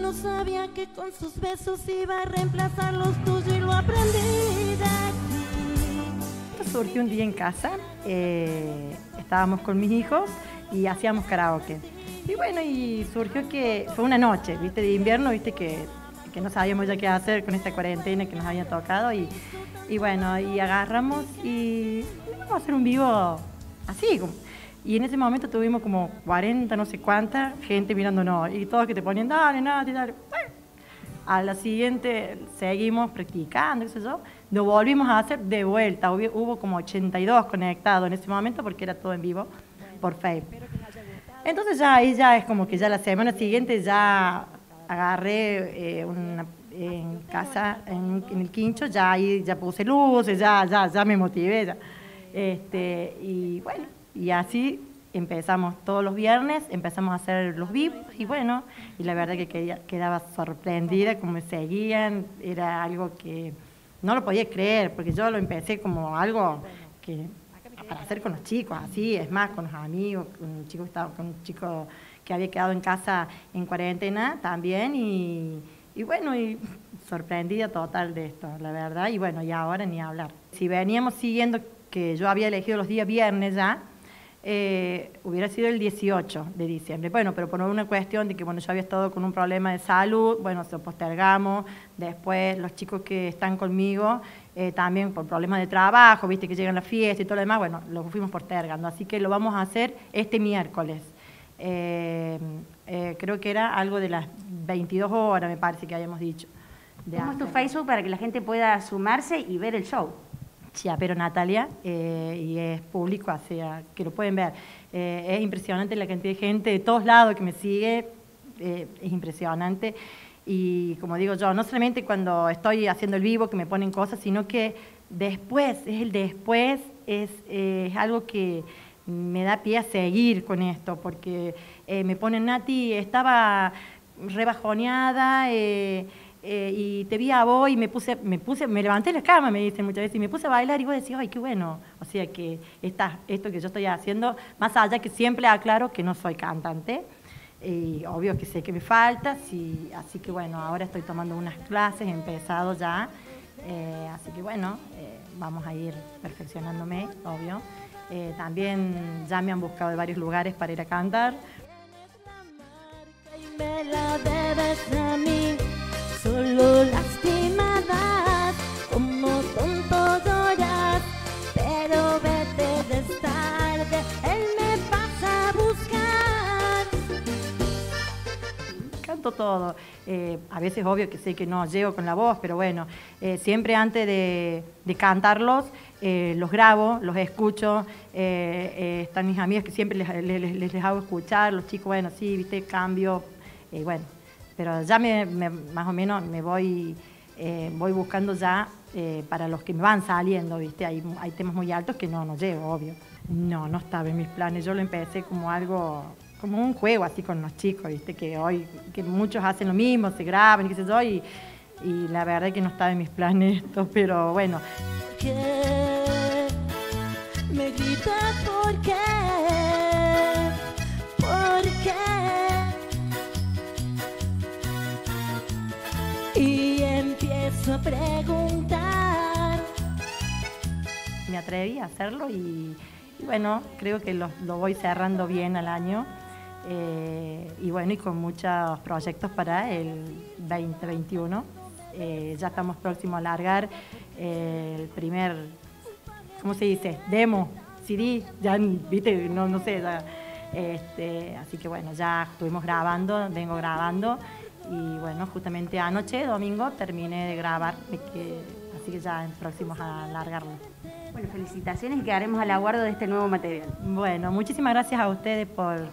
no sabía que con sus besos iba a reemplazar los tuyos y lo aprendí de ti. Esto surgió un día en casa, estábamos con mis hijos y hacíamos karaoke. Y bueno, y surgió que fue una noche, ¿viste? De invierno, ¿viste? Que no sabíamos ya qué hacer con esta cuarentena que nos había tocado. Y bueno, y agarramos y vamos a hacer un vivo así. Y en ese momento tuvimos como 40, no sé cuánta, gente mirándonos. Y todos que te ponían, dale, dale, dale. A la siguiente seguimos practicando, qué sé yo. Lo volvimos a hacer de vuelta. Hubo como 82 conectados en ese momento porque era todo en vivo por Facebook. Entonces ya ahí ya es como que ya la semana siguiente ya agarré en casa, en el quincho, ya ahí ya puse luces, ya me motivé. Ya. Y bueno, y así empezamos todos los viernes, empezamos a hacer los vivos y bueno, y la verdad que quedaba sorprendida como me seguían, era algo que no lo podía creer, porque yo lo empecé como algo que para hacer con los chicos, así, es más, con los amigos, con un chico que había quedado en casa en cuarentena también, y bueno, y sorprendida total de esto, la verdad, y bueno, y ahora ni hablar. Si veníamos siguiendo que yo había elegido los días viernes ya, hubiera sido el 18 de diciembre. Bueno, pero por una cuestión de que bueno, yo había estado con un problema de salud, bueno, se lo postergamos. Después los chicos que están conmigo, también por problemas de trabajo, viste que llegan las fiestas y todo lo demás, bueno, lo fuimos postergando. Así que lo vamos a hacer este miércoles. Creo que era algo de las 22 horas, me parece que habíamos dicho. ¿Cómo es tu Facebook para que la gente pueda sumarse y ver el show? Chiapero Natalia, y es público, o sea, que lo pueden ver. Es impresionante la cantidad de gente de todos lados que me sigue, es impresionante. Y como digo yo, no solamente cuando estoy haciendo el vivo que me ponen cosas, sino que después, es algo que me da pie a seguir con esto, porque me ponen, Nati, estaba rebajoneada, y te vi a vos y me levanté de la cama, me dicen muchas veces, y me puse a bailar y vos decís, ay, qué bueno. O sea que esto que yo estoy haciendo, más allá que siempre aclaro que no soy cantante, y obvio que sé que me falta, sí, así que bueno, ahora estoy tomando unas clases, he empezado ya, así que bueno, vamos a ir perfeccionándome, obvio. También ya me han buscado de varios lugares para ir a cantar. Me la debes a mí. Solo lastimadas, como tonto lloras, pero vete de tarde, él me pasa a buscar. Canto todo, a veces obvio que sé que no llego con la voz, pero bueno, siempre antes de cantarlos, los grabo, los escucho, están mis amigos que siempre les hago escuchar, los chicos, bueno, sí, viste, cambio, bueno. Pero ya más o menos me voy buscando ya para los que me van saliendo, ¿viste? Hay temas muy altos que no llego, obvio. No estaba en mis planes. Yo lo empecé como algo, como un juego así con los chicos, ¿viste? Que hoy que muchos hacen lo mismo, se graban, qué sé yo, y la verdad es que no estaba en mis planes esto, pero bueno. ¿Qué? Me gritas ¿por qué? ¿Por qué? Y empiezo a preguntar. Me atreví a hacerlo y bueno, creo que lo voy cerrando bien al año. Y bueno, y con muchos proyectos para el 2021. Ya estamos próximos a largar el primer, ¿cómo se dice? Demo, CD, ya viste, no sé. Ya, así que bueno, ya estuvimos grabando, vengo grabando. Y bueno, justamente anoche, domingo, terminé de grabar, así que ya próximos a largarlo. Bueno, felicitaciones y quedaremos al aguardo de este nuevo material. Bueno, muchísimas gracias a ustedes por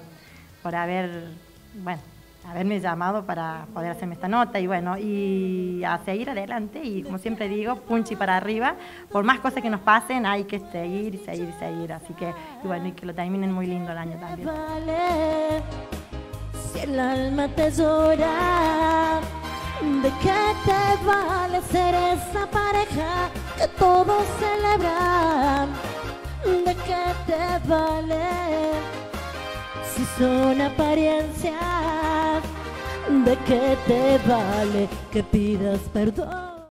haberme llamado para poder hacerme esta nota y bueno, y a seguir adelante y como siempre digo, punchi para arriba, por más cosas que nos pasen hay que seguir y seguir y seguir, así que y bueno, y que lo terminen muy lindo el año también. Vale. Si el alma te llora, ¿de qué te vale ser esa pareja que todos celebran? ¿De qué te vale si son apariencias? ¿De qué te vale que pidas perdón?